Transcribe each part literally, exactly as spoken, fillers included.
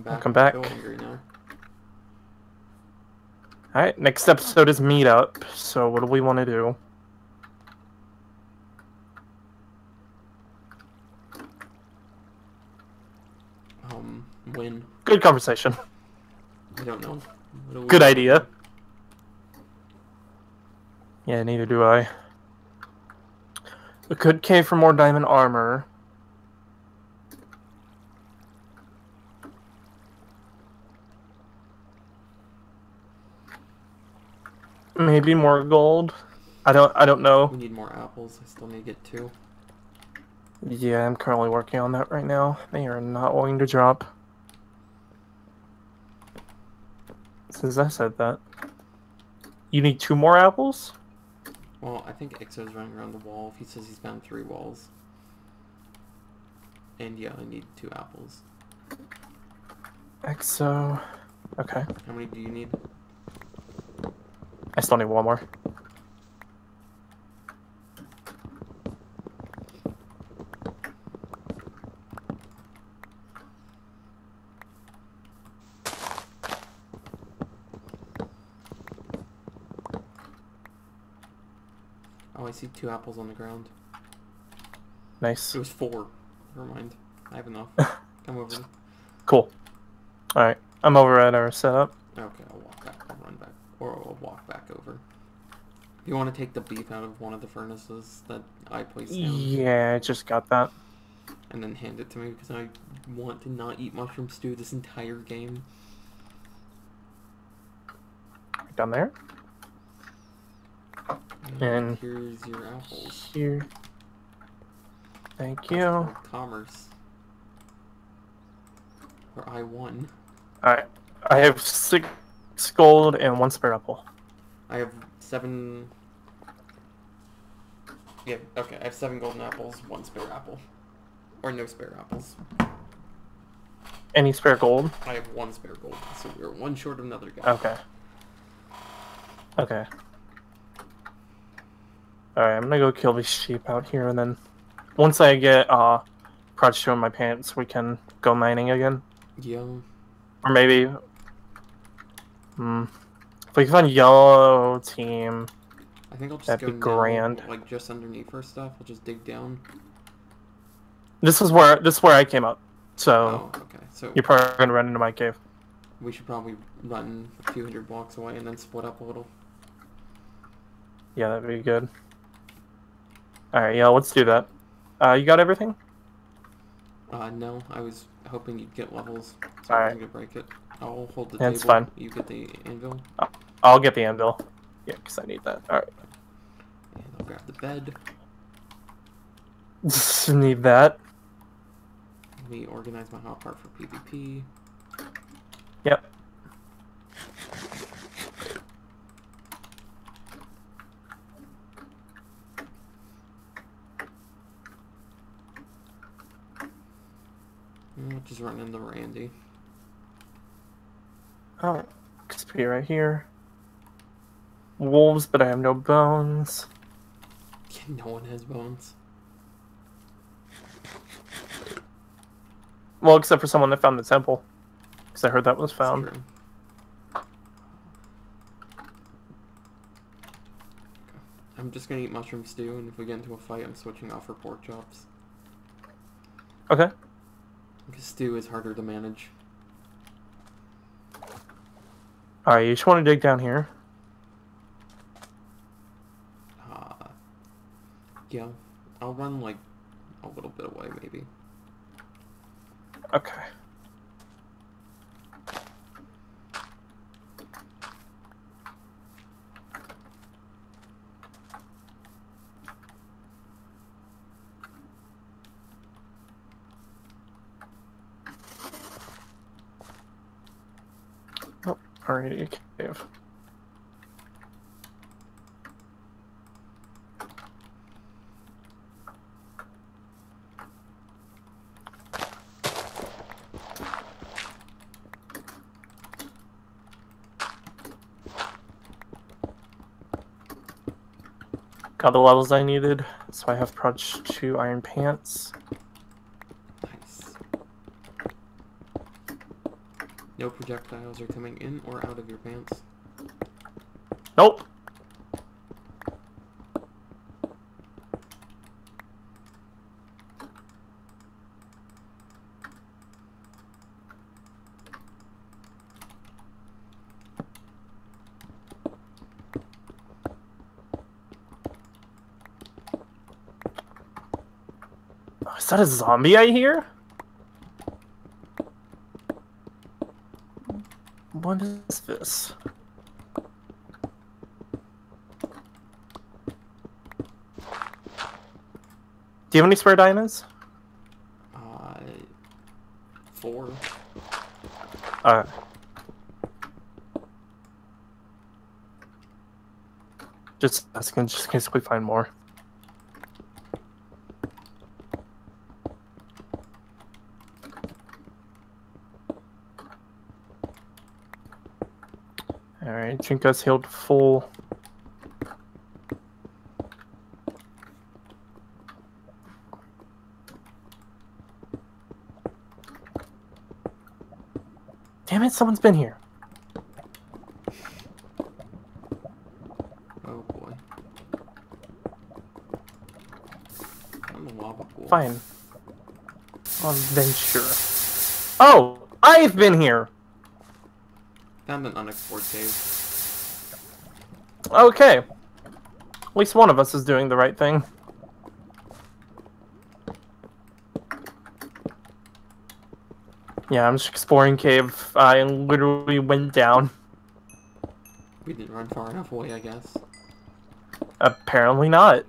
back. Welcome back. So angry now. Alright, next episode is meetup. So what do we want to do? Um, win. Good conversation. I don't know. Do Good idea. Yeah, neither do I. We could cave for more diamond armor. Maybe more gold. I don't I don't know. We need more apples. I still need to get two. Yeah, I'm currently working on that right now. They are not willing to drop. Since I said that. You need two more apples? Well, I think Ixo's running around the wall. He says he's found three walls. And yeah, I need two apples. Exo. Okay. How many do you need? I still need one more. Oh, I see two apples on the ground. Nice. It was four. Never mind. I have enough. Come over. Cool. Alright. I'm over at our setup. Okay, I'll walk back. I'll run back. Or I'll walk back over. You want to take the beef out of one of the furnaces that I placed down? Yeah, I just got that. And then hand it to me because I want to not eat mushroom stew this entire game. Down there. And, And here's your apples. Here. Thank you. For commerce. Where I won. Alright. I have six gold and one spare apple. I have seven... Yeah, okay, I have seven golden apples, one spare apple. Or no spare apples. Any spare gold? I have one spare gold, so we're one short of another guy. Okay. Okay. Alright, I'm gonna go kill these sheep out here, and then once I get uh Crouch two in my pants, we can go mining again. Yeah. Or maybe... Hmm. If we can find yellow team... I think I'll just That'd go be grand. Now, like just underneath our stuff. I'll just dig down. This is where this is where I came up. So Oh, okay. So you're probably gonna run into my cave. we should probably run a few hundred blocks away and then split up a little. Yeah, that'd be good. Alright, yeah, let's do that. Uh, you got everything? Uh, no, I was hoping you'd get levels, so All I right. wasn't gonna break it. I'll hold the That's table. fine. You get the anvil. I'll get the anvil. Yeah, because I need that. Alright. And I'll grab the bed. Need that. Let me organize my hot part for PvP. Yep. I'll just run into Randy. Oh, X P right here. Wolves, but I have no bones. No one has bones. Well, except for someone that found the temple. Because I heard that was found. True. I'm just gonna eat mushroom stew, and if we get into a fight, I'm switching off for pork chops. Okay. Because stew is harder to manage. Alright, you just want to dig down here. Uh, yeah, I'll run like a little bit away, maybe. Okay. Oh, already a cave. Got the levels I needed, so I have Proj two iron pants. Nice. No projectiles are coming in or out of your pants. Nope. Is that a zombie I hear? What is this? Do you have any spare diamonds? Uh, four. Uh. Just asking, just in case we find more. Alright, Jinka's healed full. Damn it, someone's been here. Oh boy. On the lava pool. Fine. On venture. Oh! I've been here! Found an unexplored cave. Okay. At least one of us is doing the right thing. Yeah, I'm just exploring cave. I literally went down. We didn't run far enough away, I guess. Apparently not.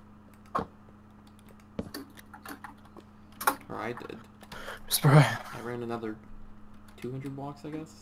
Or I did. Mister I ran another two hundred blocks, I guess.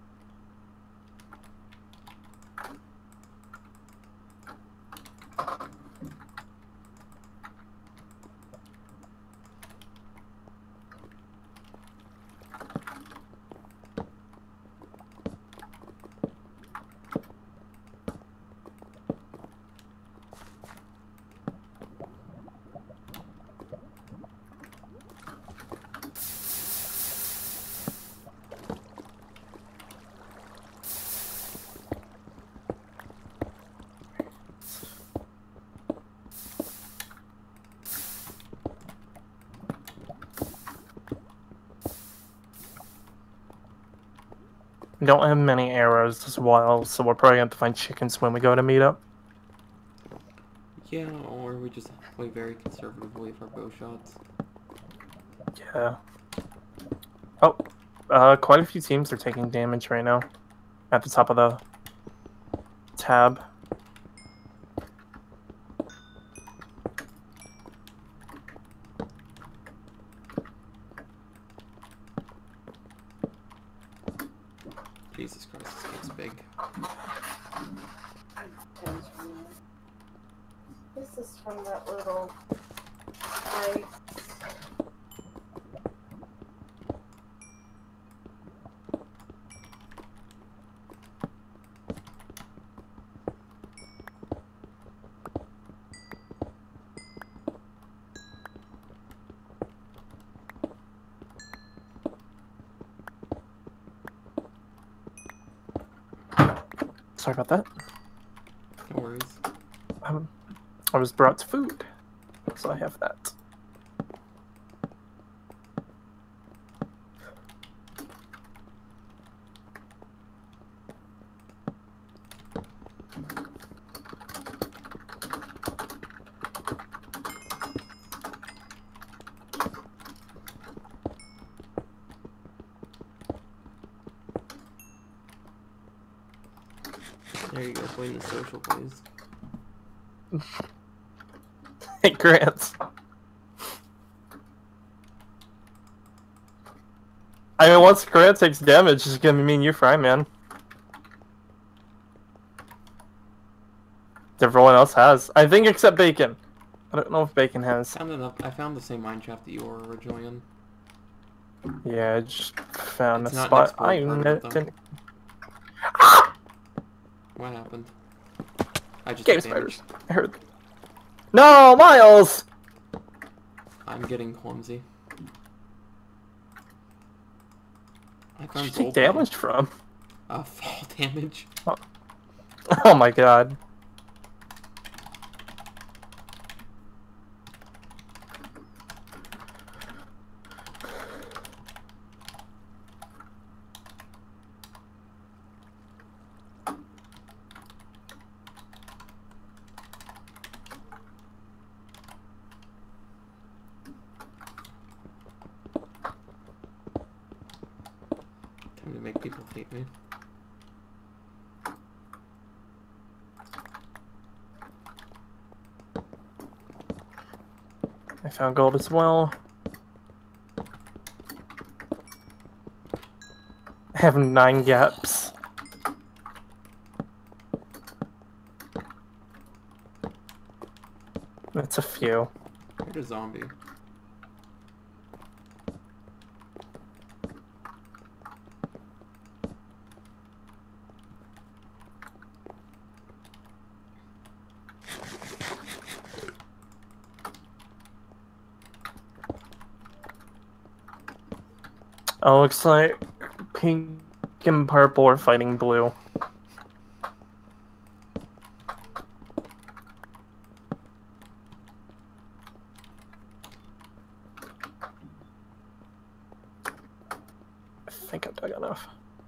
We don't have many arrows as well, so we're probably going to have to find chickens when we go to meet up. Yeah, or we just play very conservatively with our bow shots. Yeah. Oh, uh, quite a few teams are taking damage right now. At the top of the tab. Jesus Christ, this game's big. This is from that little ice. Sorry about that. No worries. Um, I was brought food, so I have that. There you go, playing the social plays. Hey, Grant. I mean, once Grant takes damage, it's gonna be me and you, Fry, man. Everyone else has. I think except Bacon. I don't know if Bacon has. Found enough. I found the same mineshaft that you were originally in. Yeah, I just found It's a not spot. an I explored kn- permanent, though. didn't. What happened? I just Game took damage. spiders. I heard. No, Miles! I'm getting clumsy. I Where'd found you take gold. damage from? Uh, fall damage. Oh. Oh my god. Time to make people hate me. I found gold as well. I have nine gaps. That's a few. Where's a zombie? Oh, looks like pink and purple are fighting blue. I think I dug enough.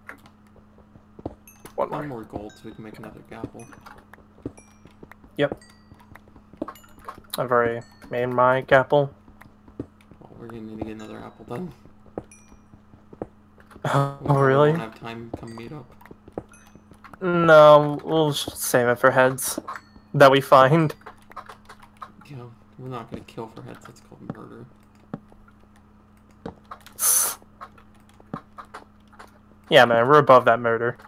One One more. more gold so we can make another gapple. Yep. I've already made my gapple. Well, we're gonna need to get another apple then. Oh, We really? won't have time to come meet up. No, we'll just save it for heads that we find. You know, we're not gonna kill for heads, that's called murder. Yeah, man, we're above that murder.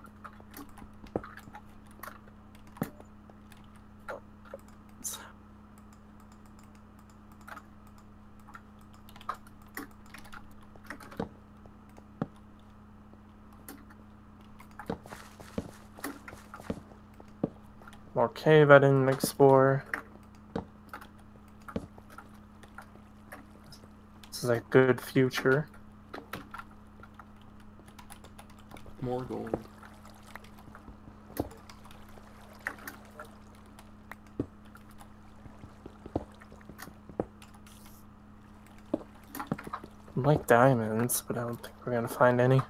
More cave I didn't explore. This is a good future. More gold. I like diamonds, but I don't think we're gonna find any.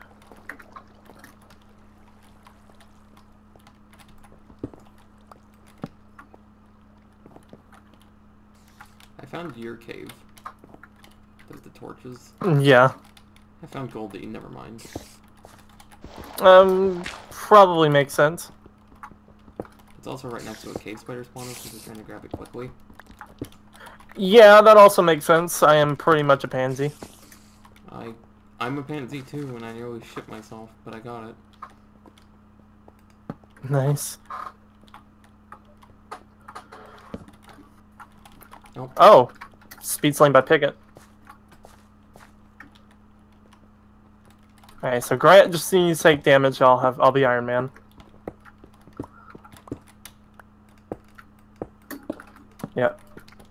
I found your cave. There's the torches. Yeah. I found gold that you never mind. Um, probably makes sense. It's also right next to a cave spider spawner, so we're trying to grab it quickly. Yeah, that also makes sense. I am pretty much a pansy. I, I'm a pansy too, and I nearly shit myself, but I got it. Nice. Nope. Oh, speed slain by Picket. Alright, so Grant just needs to take damage. I'll have. I'll be Iron Man. Yep.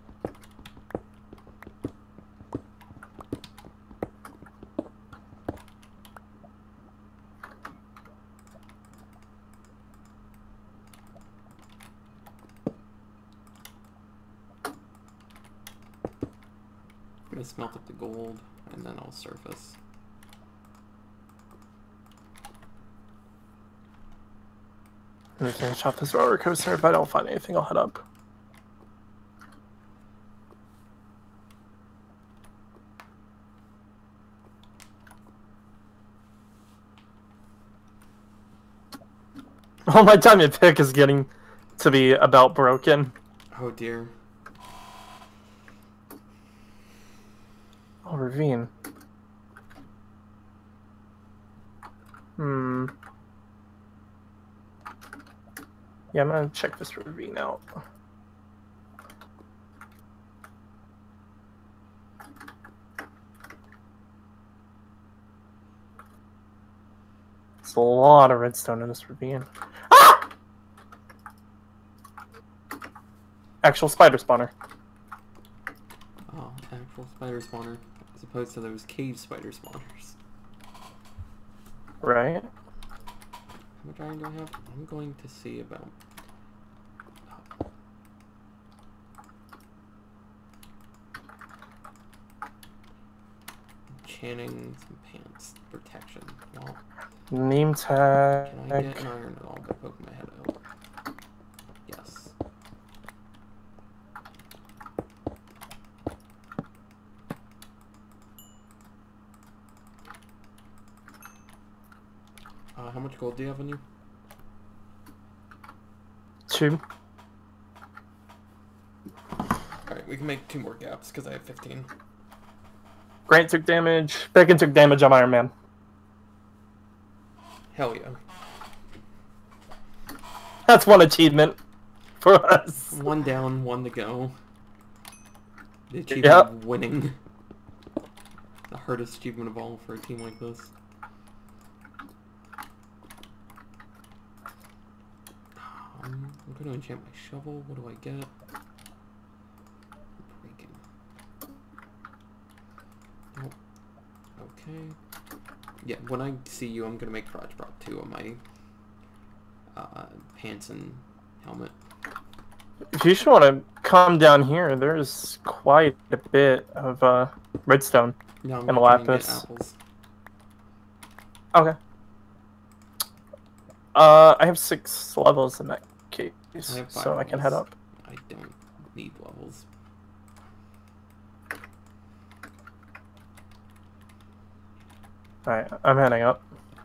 I'm gonna smelt up the gold, and then I'll surface. I'm just gonna chop this roller coaster. If I don't find anything, I'll head up. Oh, my diamond pick is getting to be about broken. Oh dear. Oh, ravine. Hmm. Yeah, I'm gonna check this ravine out. There's a lot of redstone in this ravine. Ah! Actual spider spawner. Oh, actual spider spawner, as opposed to those cave spider spawners. right? How much iron do I have? I'm going to see about... Oh. Enchanting some pants. Protection. Well, Name tag. can I get an iron at all by poking my head out? Yes. Uh, how much gold do you have on you? Two. Alright, we can make two more gaps because I have fifteen. Grant took damage. Beacon took damage on Iron Man. Hell yeah. That's one achievement for us. One down, one to go. The achievement Yep. of winning. The hardest achievement of all for a team like this. Um, I'm going to enchant my shovel. What do I get? Breaking. Nope. Okay. Yeah, when I see you, I'm going to make crotch prop two on my uh, pants and helmet. If you should want to come down here, there's quite a bit of uh, redstone. No, I'm And trying to get lapis. apples. Okay. Uh, I have six levels in that case, I have five so I can head levels. up. I don't need levels. Alright, I'm heading up.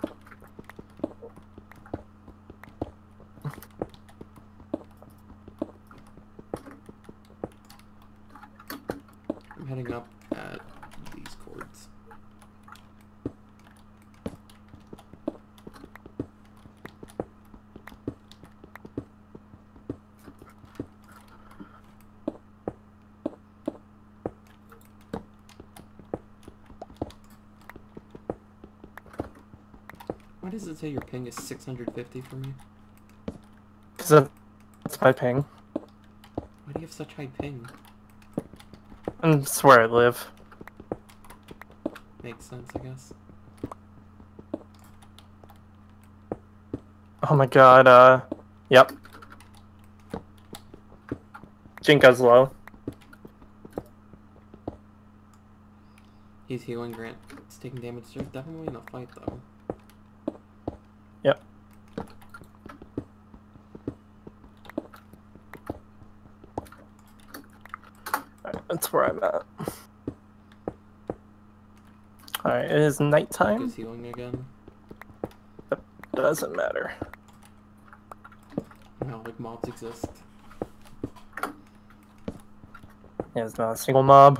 I'm heading up at these cords. Why does it say your ping is six hundred fifty for me? Because that's my ping. Why do you have such high ping? And that's where I live. Makes sense, I guess. Oh my god, uh, yep. Jinka's low. He's healing Grant. It's taking damage. They're definitely in a fight, though. Yep. Alright, that's where I'm at. Alright, it is nighttime. He's healing again. Doesn't matter. No, like mobs exist. There's not a single mob.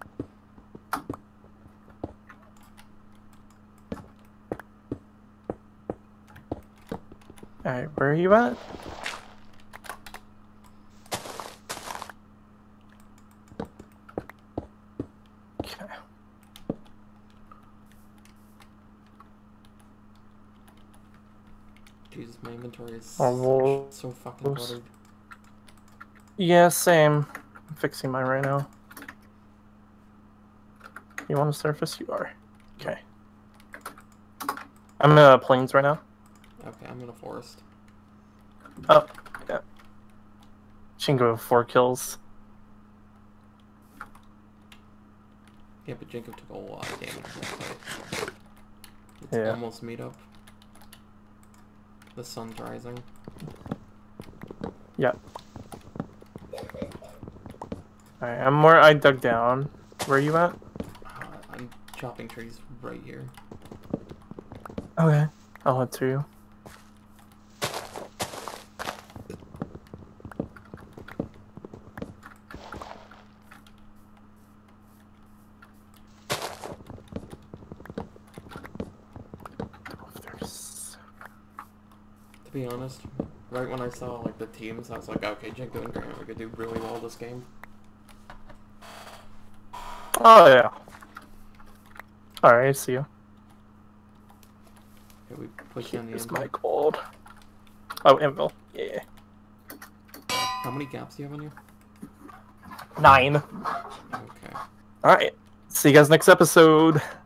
Alright, where are you at? Okay. Jesus, my inventory is Oh, well, so fucking oops. cluttered. Yeah, same. I'm fixing mine right now. You want to surface? You are. Okay. I'm in uh, plains right now. Okay, I'm in a forest. Oh, yeah. Shingo, four kills. Yeah, but Jacob took a lot of damage in that fight. It's Yeah. almost meet up. The sun's rising. Yeah. Alright, I'm where I dug down. Where are you at? Uh, I'm chopping trees right here. Okay. I'll head to you. To be honest, right when I saw like the teams, I was like, okay, Jacob and Grant are gonna do really well this game. Oh, yeah. Alright, I see you. Okay, we push down the Here's anvil. my gold. Oh, anvil. Yeah. How many gaps do you have on you? Nine. Okay. Alright. See you guys next episode.